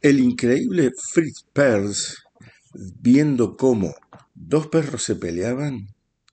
El increíble Fritz Perls, viendo cómo dos perros se peleaban,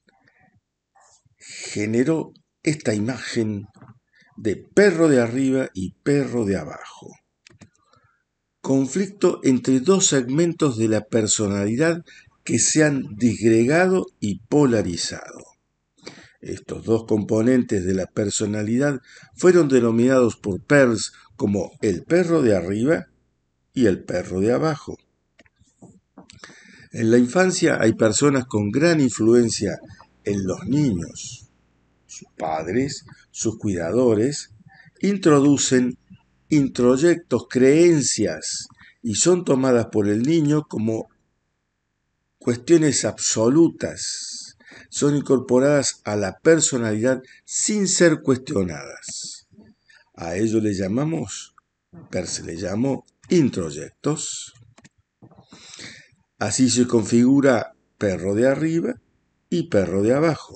generó esta imagen de perro de arriba y perro de abajo. Conflicto entre dos segmentos de la personalidad que se han disgregado y polarizado. Estos dos componentes de la personalidad fueron denominados por Perls como el perro de arriba y el perro de abajo. En la infancia hay personas con gran influencia en los niños. Sus padres, sus cuidadores, introducen introyectos, creencias, y son tomadas por el niño como cuestiones absolutas. Son incorporadas a la personalidad sin ser cuestionadas. A ello le llamamos, se le llamó introyectos. Así se configura perro de arriba y perro de abajo.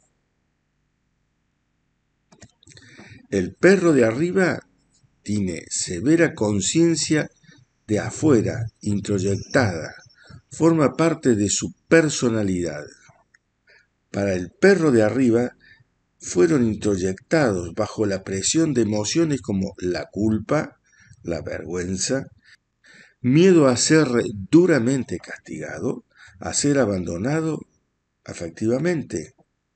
El perro de arriba tiene severa conciencia de afuera, introyectada, forma parte de su personalidad. Para el perro de arriba fueron introyectados bajo la presión de emociones como la culpa, la vergüenza, miedo a ser duramente castigado, a ser abandonado afectivamente.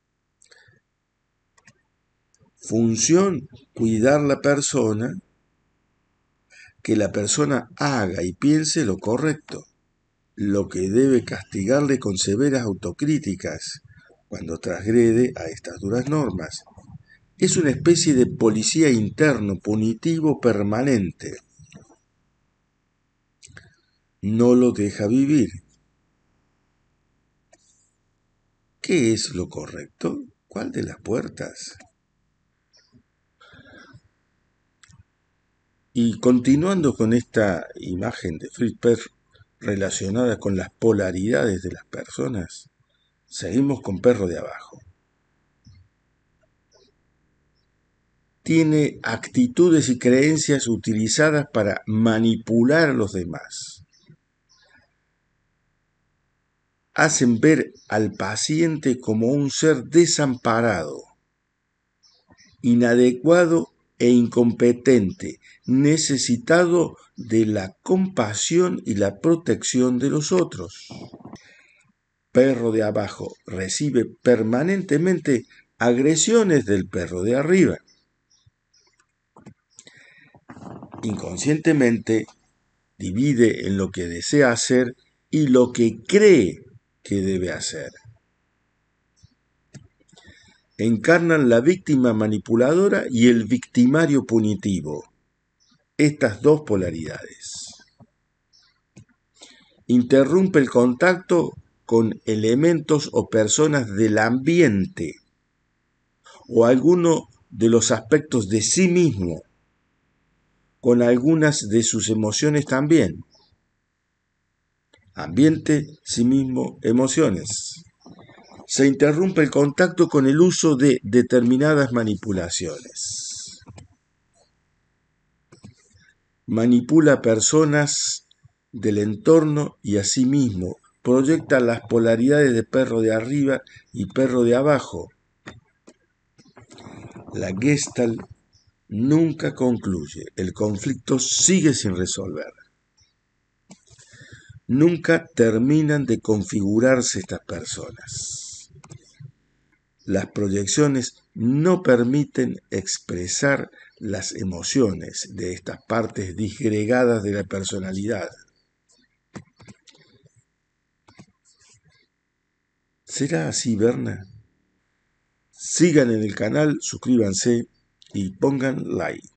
Función, cuidar la persona, que la persona haga y piense lo correcto, lo que debe castigarle con severas autocríticas cuando transgrede a estas duras normas. Es una especie de policía interno, punitivo permanente. No lo deja vivir. ¿Qué es lo correcto? ¿Cuál de las puertas? Y continuando con esta imagen de Fritz Perls relacionada con las polaridades de las personas, seguimos con perro de abajo. Tiene actitudes y creencias utilizadas para manipular a los demás. Hacen ver al paciente como un ser desamparado, inadecuado e incompetente, necesitado de la compasión y la protección de los otros. Perro de abajo recibe permanentemente agresiones del perro de arriba. Inconscientemente divide en lo que desea hacer y lo que cree que debe hacer. Encarnan la víctima manipuladora y el victimario punitivo. Estas dos polaridades. Interrumpe el contacto con elementos o personas del ambiente o alguno de los aspectos de sí mismo, con algunas de sus emociones también. Ambiente, sí mismo, emociones. Se interrumpe el contacto con el uso de determinadas manipulaciones. Manipula personas del entorno y a sí mismo. Proyecta las polaridades de perro de arriba y perro de abajo. La Gestalt nunca concluye. El conflicto sigue sin resolver. Nunca terminan de configurarse estas personas. Las proyecciones no permiten expresar las emociones de estas partes disgregadas de la personalidad. ¿Será así, Berna? Sigan en el canal, suscríbanse y pongan like.